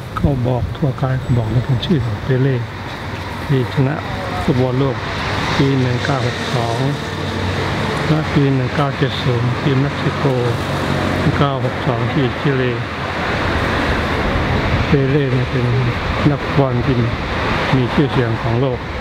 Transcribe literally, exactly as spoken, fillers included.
เขาบอกทั่วกายเขาบอกในคนชื่อเปเล่ที่ชนะฟุตบอลโลกปีหนึ่งเก้าหกสองและปีหนึ่งเก้าเจ็ดศูนย์ทีมเม็กซิโกหนึ่งเก้าหกสองที่ชิลีเปเล่เนี่ยเป็นนักบอลที่มีชื่อเสียงของโลก